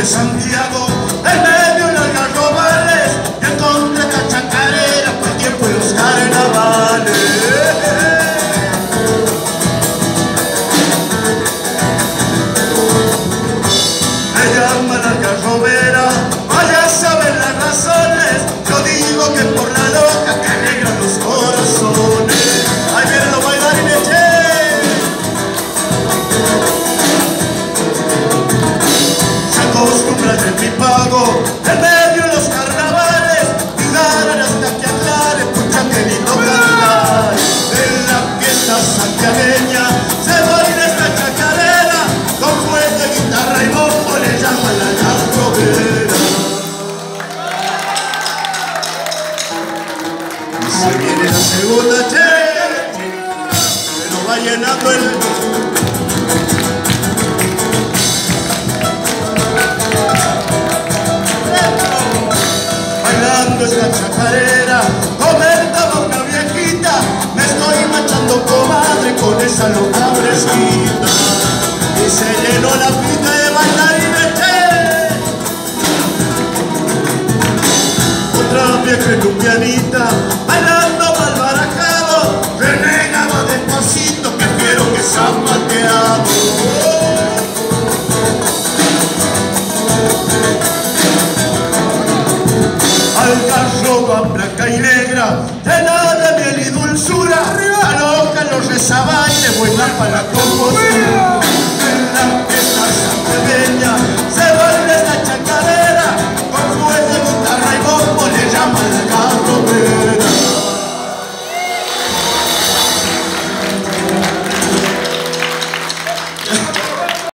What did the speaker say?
de Santiago, en medio de los algarrobales, y encontré esta chacarera por el tiempo de los carnavales. Me llaman algarrobera, vaya a saber las razones, yo digo que por la loca que alegran los corazones. Ahí vienen los bailarines, che. Se acostumbra el pipago, en medio de los carnavales, y ganan hasta que aclare, pucha que lindo cantar. En la fiesta santiagueña se baila esta chacarera, con juez de guitarra y bombo le llaman la algarrobera. Y se viene la segunda, che, se nos va llenando el... Bailando esta chacarera, comentaba una viejita, me estoy manchando, comadre, con esa loca fresquita. Y se llenó la pista de bailarines, che. Otra vieja en un pianita, bailando mal barajado, renegaba despacito, que quiero que se ha mateado. Algarroba blanca y negra, llena de miel y dulzura, alojan los rezabailes, buena para la compostura.